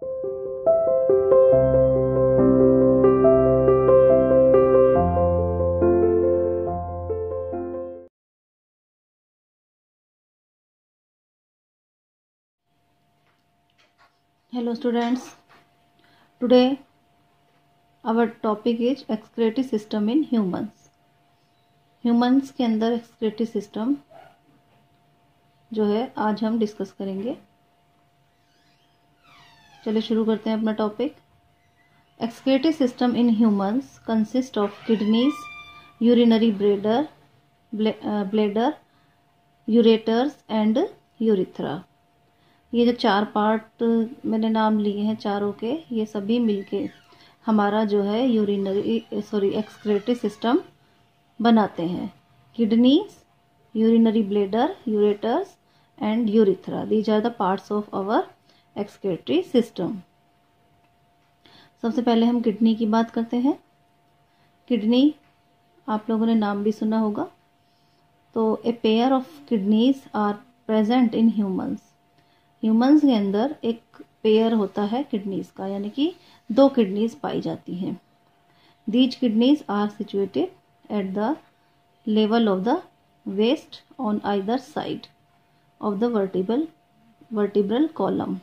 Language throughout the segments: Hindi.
Hello students, today our topic is excretory system in humans. Humans के अंदर excretory system जो है आज हम डिस्कस करेंगे। चलिए शुरू करते हैं अपना topic. Excretory system in humans consist of kidneys, urinary bladder, ureters and urethra। ये जो चार पार्ट मैंने नाम लिए हैं चारों के, ये सभी मिलके हमारा जो है एक्सक्रेटरी सिस्टम बनाते हैं। Kidneys, urinary bladder, ureters and urethra, these are the parts of our excretory system. सबसे पहले हम किडनी की बात करते हैं। किडनी आप लोगों ने नाम भी सुना होगा। तो a pair of kidneys are present in humans. Humans के अंदर एक पेयर होता है किडनीज का, यानी कि 2 किडनीज पाई जाती हैं। These kidneys are situated at the level of the waist on either side of the vertebral column.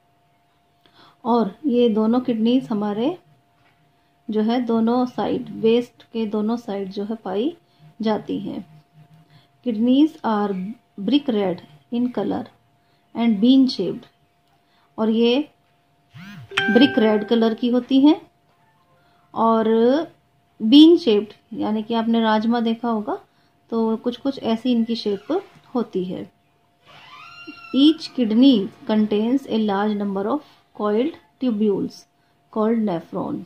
और ये दोनों किडनीज हमारे जो है दोनों साइड, वेस्ट के दोनों साइड जो है पाई जाती हैं। Kidneys are brick red in colour and bean shaped, और ये ब्रिक रेड कलर की होती हैं और बीन शेप्ड, यानी कि आपने राजमा देखा होगा तो कुछ कुछ ऐसी इनकी शेप होती है। Each kidney contains a large number of coiled tubules called nephron.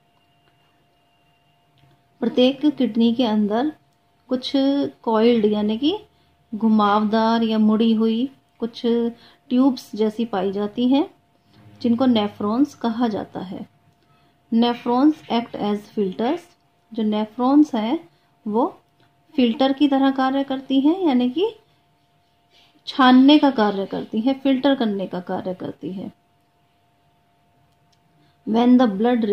प्रत्येक किडनी के अंदर कुछ कॉइल्ड यानी कि घुमावदार या मुड़ी हुई कुछ ट्यूब्स जैसी पाई जाती हैं, जिनको नेफ्रॉन्स कहा जाता है। Nephrons act as filters. जो नेफ्रॉन्स हैं वो फिल्टर की तरह कार्य करती हैं, यानी कि छानने का कार्य करती हैं, फिल्टर करने का कार्य करती है। When the blood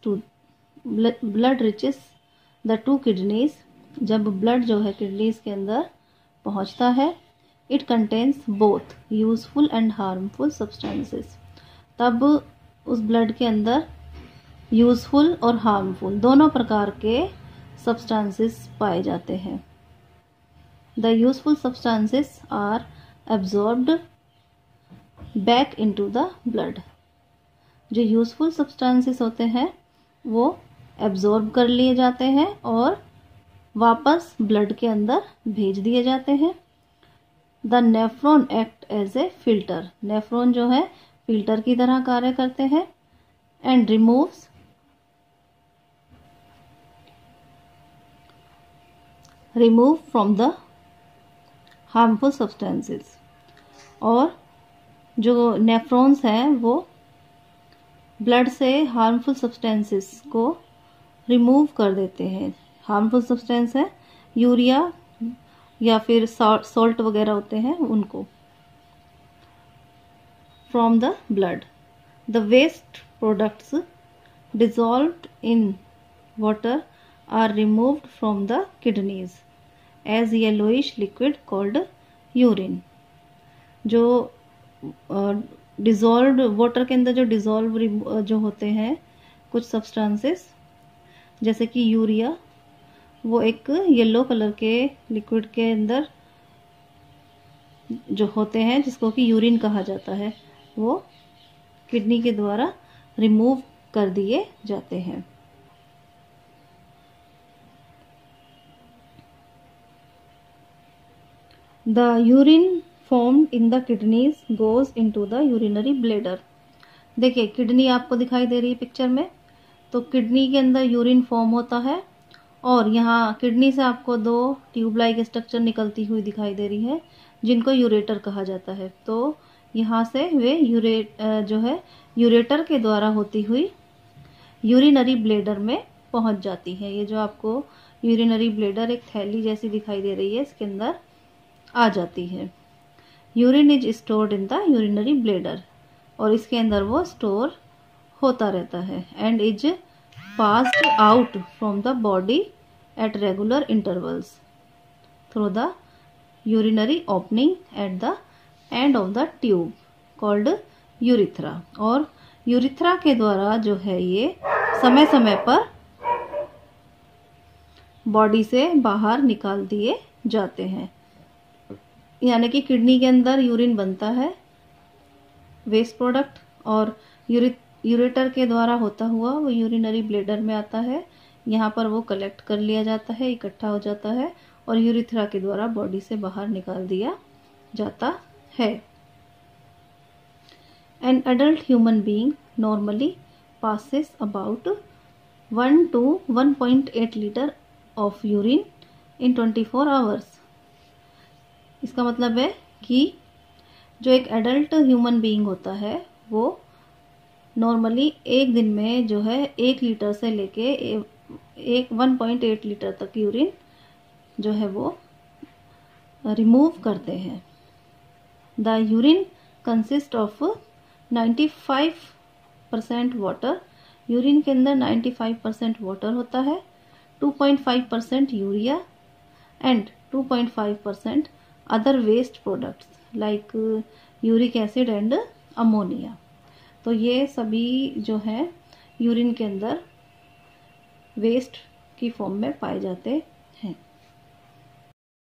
reaches the 2 kidneys, जब ब्लड जो है किडनीज के अंदर पहुंचता है, it contains both useful and harmful substances. तब उस ब्लड के अंदर यूजफुल और हार्मफुल दोनों प्रकार के सब्सटेंसेस पाए जाते हैं। The useful substances are absorbed back into the blood. जो यूजफुल सब्सटेंसेस होते हैं वो एब्जॉर्ब कर लिए जाते हैं और वापस ब्लड के अंदर भेज दिए जाते हैं। The nephron act as a filter. Nephron जो है फिल्टर की तरह कार्य करते हैं and removes from the harmful substances. और जो नेफ्रॉन्स हैं वो ब्लड से हार्मफुल सब्सटेंसेस को रिमूव कर देते हैं। हार्मफुल सब्सटेंस है यूरिया या फिर सॉल्ट वगैरह होते हैं उनको from the blood. The waste products dissolved in water are removed from the kidneys as yellowish liquid called urine. जो डिजॉल्व्ड वाटर के अंदर जो डिजॉल्व जो होते हैं कुछ सब्सटेंसेस जैसे कि यूरिया, वो एक येलो कलर के लिक्विड के अंदर जो होते हैं जिसको कि यूरिन कहा जाता है, वो किडनी के द्वारा रिमूव कर दिए जाते हैं। The urine formed in the kidneys goes into the urinary bladder। देखिए किडनी आपको दिखाई दे रही है पिक्चर में, तो किडनी के अंदर यूरिन फॉर्म होता है और यहाँ किडनी से आपको 2 ट्यूब लाइक स्ट्रक्चर निकलती हुई दिखाई दे रही है जिनको यूरेटर कहा जाता है। तो यहाँ से वे यूरेटर के द्वारा होती हुई यूरिनरी ब्लैडर में पहुँच जाती है। ये जो आपको यूरिनरी ब्लैडर एक थैली जैसी दिखाई दे रही है, इसके अंदर आ जाती है। Urine is stored in the urinary bladder, और इसके अंदर वो स्टोर होता रहता है and is passed out from the body at regular intervals through the urinary opening at the end of the tube called urethra. और यूरिथ्रा के द्वारा जो है ये समय समय पर बॉडी से बाहर निकाल दिए जाते हैं। यानी कि किडनी के अंदर यूरिन बनता है वेस्ट प्रोडक्ट, और यूरेटर के द्वारा होता हुआ वो यूरिनरी ब्लेडर में आता है। यहाँ पर वो कलेक्ट कर लिया जाता है, इकट्ठा हो जाता है और यूरिथ्रा के द्वारा बॉडी से बाहर निकाल दिया जाता है। An adult human being normally passes about 1 to 1.8 liter of urine in 24 hours। इसका मतलब है कि जो एक एडल्ट ह्यूमन बीइंग होता है वो नॉर्मली एक दिन में जो है 1 लीटर से लेके 1.8 लीटर तक यूरिन जो है वो रिमूव करते हैं। The urine consist of 95% water. Urine के अंदर 95% वाटर होता है, 2.5% urea and 2.5% other waste products like uric acid and ammonia. तो ये सभी जो है यूरिन के अंदर वेस्ट की फॉर्म में पाए जाते